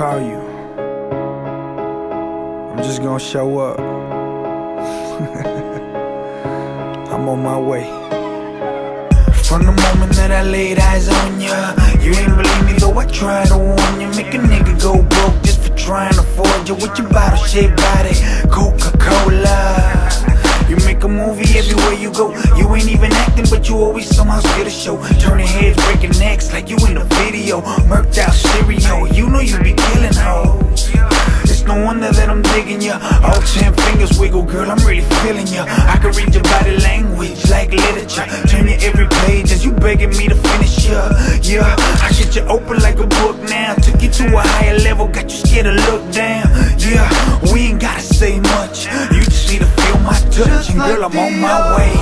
call you. I'm just gonna show up. I'm on my way. From the moment that I laid eyes on ya, you ain't believe me though I tried to warn you. Make a nigga go broke just for trying to afford you. With your bottle shaped body, Coca-Cola. You make a movie everywhere you go. You ain't even acting, but you always somehow scared to show. Turning heads, breaking necks like you in a video. Murked out stereo, you know you be killing hoes. It's no wonder that I'm digging ya. All 10 fingers wiggle, girl, I'm really feeling ya. I can read your body language like literature. Turn your every page as you begging me to finish ya. Yeah, I get you open like a book now. Took you to a higher level, got you scared to look down. Yeah, we ain't gotta say much. You just need to feel my touch, and girl, I'm on my way.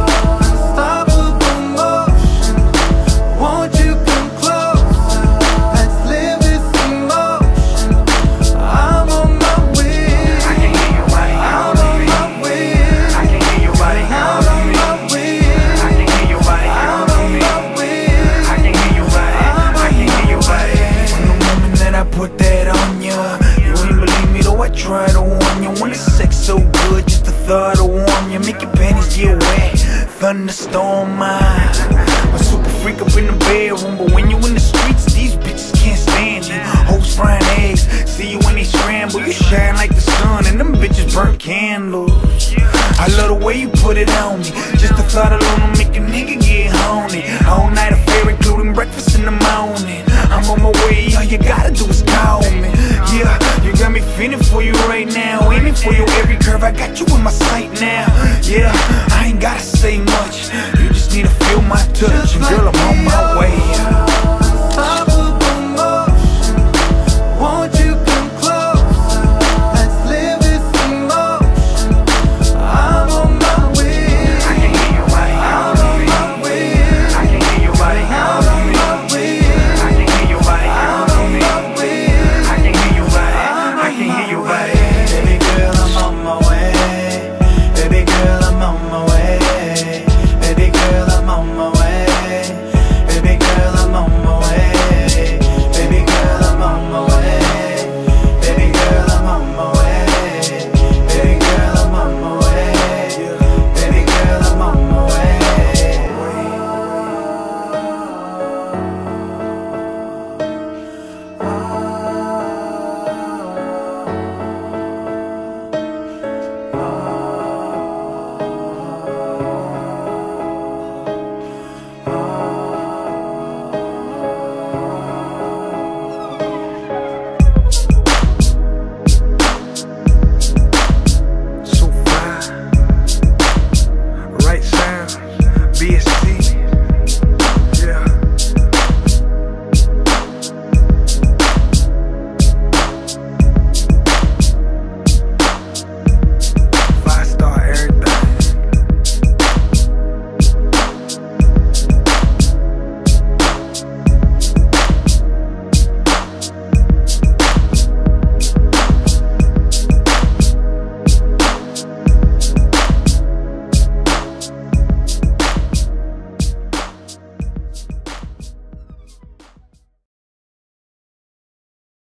Put that on ya. You ain't believe me though I try to warn you. When the sex so good, just the thought of warm you. Make your panties get wet, thunderstorm mine. A super freak up in the bedroom, but when you in the streets, these bitches can't stand you. Hoes frying eggs, see you when they scramble. You shine like the sun, and them bitches burn candles. I love the way you put it on me. Just the thought alone will make a nigga get horny. All night affair, including breakfast in the morning. I'm on my way, all you gotta do is call me. Yeah, you got me feeling for you right now. Aiming for you every curve, I got you in my sight now. Yeah, I ain't gotta say much. You just need to feel my touch, and girl, I'm on my way.